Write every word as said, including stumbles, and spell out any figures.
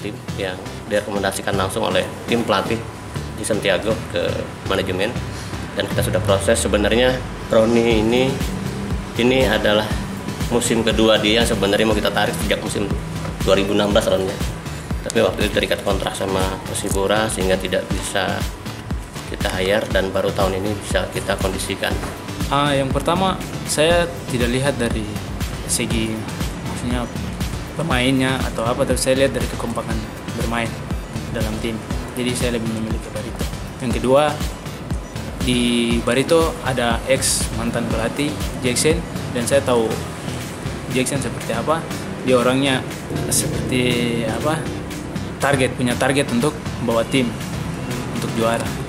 tim yang direkomendasikan langsung oleh tim pelatih di Santiago ke manajemen, dan kita sudah proses. Sebenarnya Roni ini ini adalah musim kedua dia, sebenarnya mau kita tarik sejak musim dua ribu enam belas Ronnya, tapi waktu itu terikat kontrak sama Persipura sehingga tidak bisa kita hire, dan baru tahun ini bisa kita kondisikan. Ah, yang pertama saya tidak lihat dari segi maksudnya pemainnya atau apa, tapi saya lihat dari kekompakan bermain dalam tim. Jadi saya lebih memilih ke Barito. Yang kedua, di Barito ada ex mantan pelatih Jackson, dan saya tahu Jackson seperti apa. Dia orangnya seperti apa? Target, punya target untuk membawa tim untuk juara.